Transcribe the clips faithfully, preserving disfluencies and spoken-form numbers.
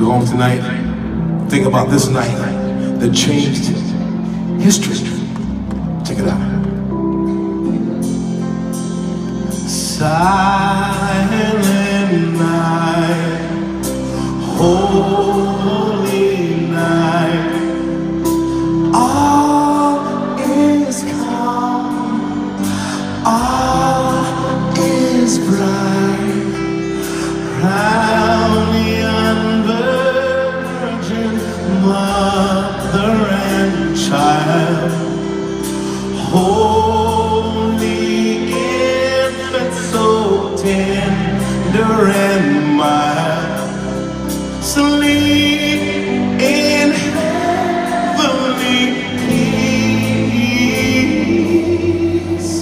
go home tonight, think about this night that changed history. Check it out. Silent night, holy night, all is calm, all is bright, round the unvirgin mother and child, holy infant, so tender and mild, sleep in heavenly peace,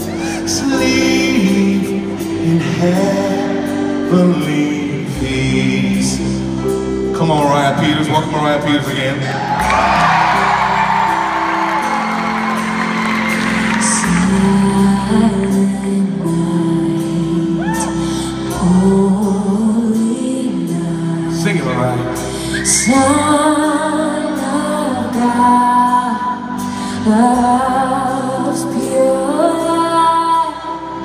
sleep in heavenly peace. Come on, Moriah Peters. Welcome, Moriah Peters again. Sing it, Moriah. Son of God, love's pure light,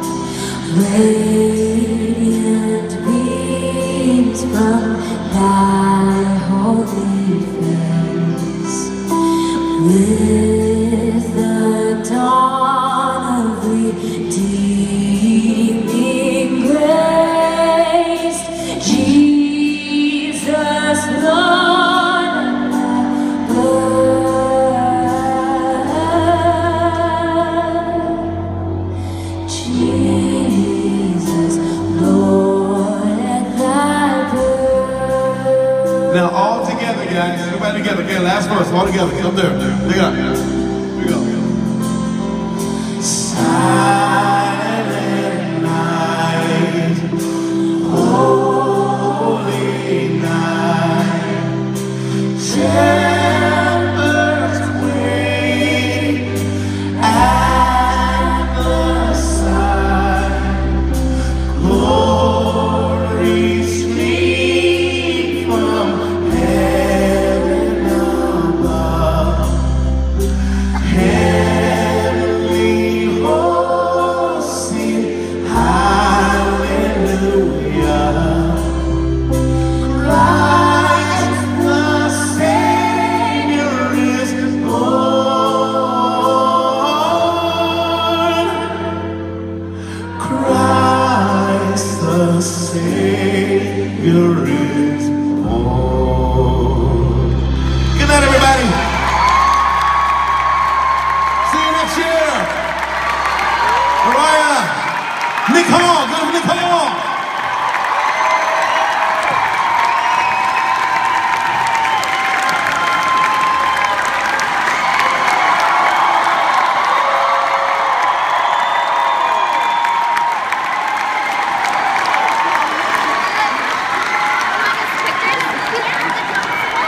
radiant beams from thy holy face. With the dawn of redeeming grace, Jesus, Lord of birth, Jesus, Lord at thy birth. Now all together, guys. Everybody together. Okay, last verse. All together. Get up there. Dig up. Here we go. Silent night. Oh.